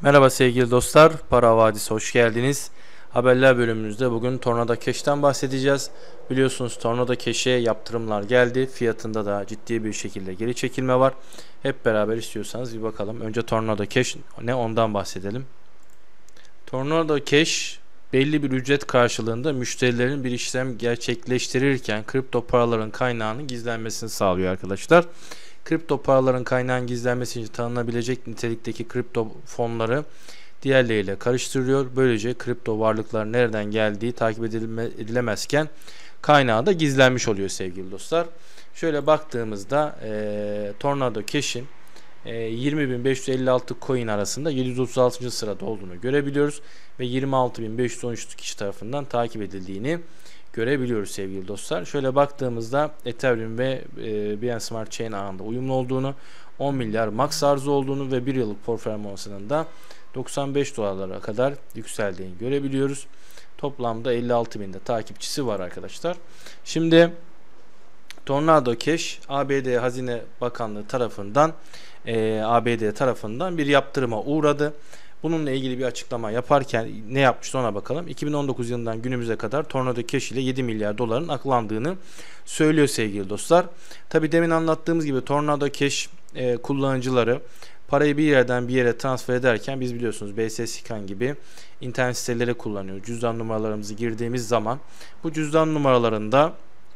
Merhaba sevgili dostlar, Para Vadisi hoş geldiniz. Haberler bölümümüzde bugün Tornado Cash'ten bahsedeceğiz. Biliyorsunuz Tornado Cash'e yaptırımlar geldi. Fiyatında da ciddi bir şekilde geri çekilme var. Hep beraber istiyorsanız bir bakalım. Önce Tornado Cash ne ondan bahsedelim. Tornado Cash belli bir ücret karşılığında müşterilerin bir işlem gerçekleştirirken kripto paraların kaynağının gizlenmesini sağlıyor arkadaşlar. Kripto paraların kaynağın gizlenmesi için tanınabilecek nitelikteki kripto fonları diğerleriyle karıştırıyor. Böylece kripto varlıklar nereden geldiği takip edilemezken kaynağı da gizlenmiş oluyor sevgili dostlar. Şöyle baktığımızda Tornado Cash'in 20.556 coin arasında 736. sırada olduğunu görebiliyoruz ve 26.513 kişi tarafından takip edildiğini görebiliyoruz sevgili dostlar. Şöyle baktığımızda Ethereum ve Binance Smart Chain ağında uyumlu olduğunu, 10 milyar max arzı olduğunu ve 1 yıllık performansının da 95 dolarlara kadar yükseldiğini görebiliyoruz. Toplamda 56.000'de takipçisi var arkadaşlar. Şimdi Tornado Cash ABD Hazine Bakanlığı tarafından bir yaptırıma uğradı. Bununla ilgili bir açıklama yaparken ne yapmıştı ona bakalım. 2019 yılından günümüze kadar Tornado Cash ile 7 milyar doların aklandığını söylüyor sevgili dostlar. Tabi demin anlattığımız gibi Tornado Cash kullanıcıları parayı bir yerden bir yere transfer ederken biz biliyorsunuz BS Scan gibi internet siteleri kullanıyor. Cüzdan numaralarımızı girdiğimiz zaman bu cüzdan numaralarında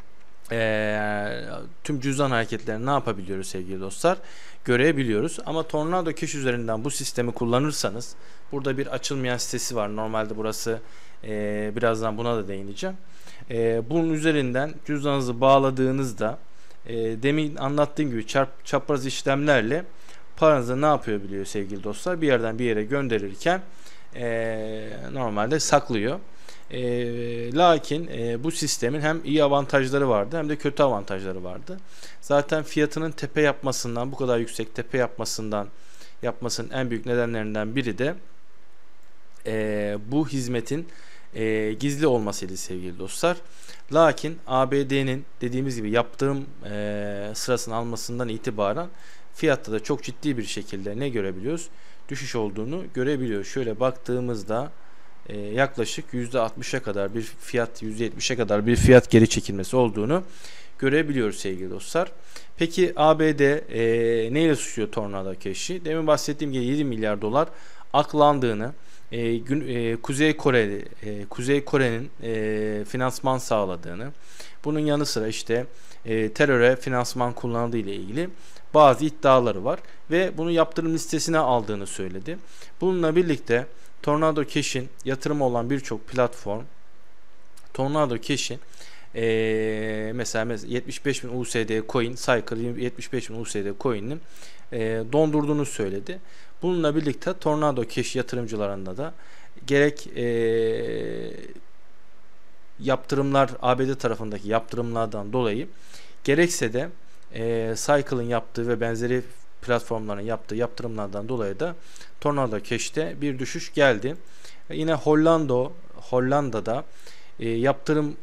tüm cüzdan hareketlerini ne yapabiliyoruz sevgili dostlar? Görebiliyoruz. Ama Tornado Cash üzerinden bu sistemi kullanırsanız burada bir açılmayan sitesi var. Normalde burası birazdan buna da değineceğim. Bunun üzerinden cüzdanınızı bağladığınızda demin anlattığım gibi çapraz işlemlerle paranızı ne yapabiliyor sevgili dostlar? Bir yerden bir yere gönderirken normalde saklıyor. Lakin bu sistemin hem iyi avantajları vardı hem de kötü avantajları vardı. Zaten fiyatının tepe yapmasından, bu kadar yüksek tepe yapmasının en büyük nedenlerinden biri de bu hizmetin gizli olmasıydı sevgili dostlar. Lakin ABD'nin dediğimiz gibi yaptırım sırasını almasından itibaren fiyatta da çok ciddi bir şekilde ne görebiliyoruz? Düşüş olduğunu görebiliyoruz. Şöyle baktığımızda yaklaşık %60'a kadar bir fiyat, %70'e kadar bir fiyat geri çekilmesi olduğunu görebiliyoruz sevgili dostlar. Peki ABD neyle suçluyor Tornado Cash'i? Demin bahsettiğim gibi 7 milyar dolar aklandığını, Kuzey Kore'nin finansman sağladığını, bunun yanı sıra işte teröre finansman kullanıldığı ile ilgili bazı iddiaları var ve bunu yaptırım listesine aldığını söyledi. Bununla birlikte Tornado Cash'in yatırımı olan birçok platform Tornado Cash'in mesela 75.000 USD coin, Cycle 75.000 USD coin'in dondurduğunu söyledi. Bununla birlikte Tornado Cash yatırımcılarında da gerek yaptırımlar, ABD tarafındaki yaptırımlardan dolayı gerekse de Cycle'ın yaptığı ve benzeri platformların yaptığı yaptırımlardan dolayı da Tornado Cash'te bir düşüş geldi. Yine Hollanda'da yaptırım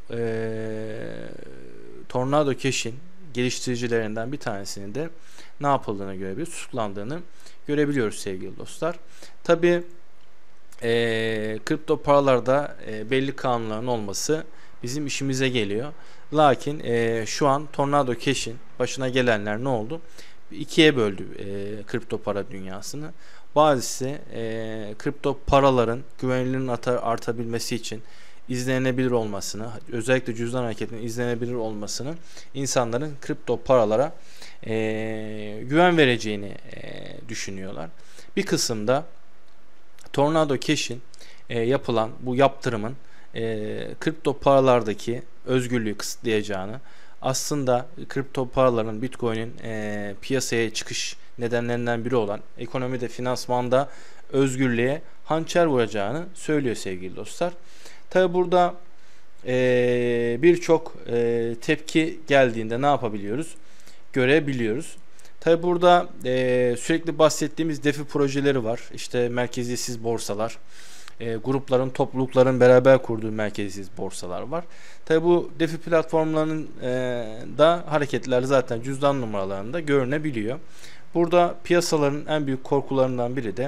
Tornado Cash'in geliştiricilerinden bir tanesinin de ne yapıldığını görebiliyoruz, tutuklandığını görebiliyoruz sevgili dostlar. Tabi kripto paralarda belli kanunların olması bizim işimize geliyor. Lakin şu an Tornado Cash'in başına gelenler ne oldu? İkiye böldü kripto para dünyasını. Bazısı kripto paraların güvenilirliğinin artabilmesi için izlenebilir olmasını, özellikle cüzdan hareketinin izlenebilir olmasını, insanların kripto paralara güven vereceğini düşünüyorlar. Bir kısımda Tornado Cash'in yapılan bu yaptırımın kripto paralardaki özgürlüğü kısıtlayacağını, aslında kripto paraların, Bitcoin'in piyasaya çıkış nedenlerinden biri olan ekonomide, finansmanda özgürlüğe hançer vuracağını söylüyor sevgili dostlar. Tabi burada birçok tepki geldiğinde ne yapabiliyoruz? Görebiliyoruz. Tabi burada sürekli bahsettiğimiz DeFi projeleri var. İşte merkeziyetsiz borsalar, grupların, toplulukların beraber kurduğu merkeziyetsiz borsalar var. Tabi bu DeFi platformlarının da hareketler zaten cüzdan numaralarında görünebiliyor. Burada piyasaların en büyük korkularından biri de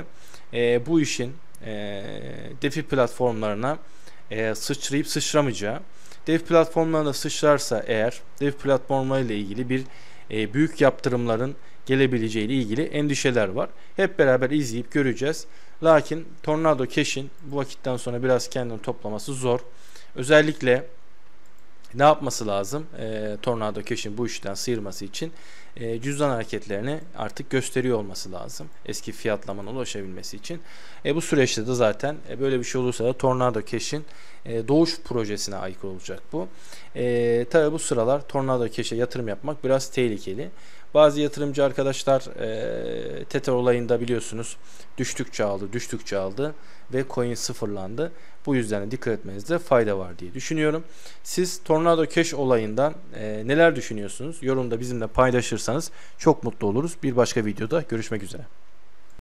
bu işin DeFi platformlarına sıçrayıp sıçramayacağı, DeFi platformlarına sıçrarsa eğer DeFi platformlarıyla ilgili bir büyük yaptırımların gelebileceği ile ilgili endişeler var. Hep beraber izleyip göreceğiz. Lakin Tornado Cash'in bu vakitten sonra biraz kendini toplaması zor. Özellikle ne yapması lazım? Tornado Cash'in bu işten sıyırması için cüzdan hareketlerini artık gösteriyor olması lazım. Eski fiyatlamana ulaşabilmesi için. Bu süreçte de zaten böyle bir şey olursa da Tornado Cash'in doğuş projesine aykırı olacak bu. Tabi bu sıralar Tornado Cash'e yatırım yapmak biraz tehlikeli. Bazı yatırımcı arkadaşlar Tether olayında biliyorsunuz düştükçe aldı ve coin sıfırlandı. Bu yüzden de dikkat etmenizde fayda var diye düşünüyorum. Siz Tornado Cash olayından neler düşünüyorsunuz? Yorumda bizimle paylaşırsanız çok mutlu oluruz. Bir başka videoda görüşmek üzere.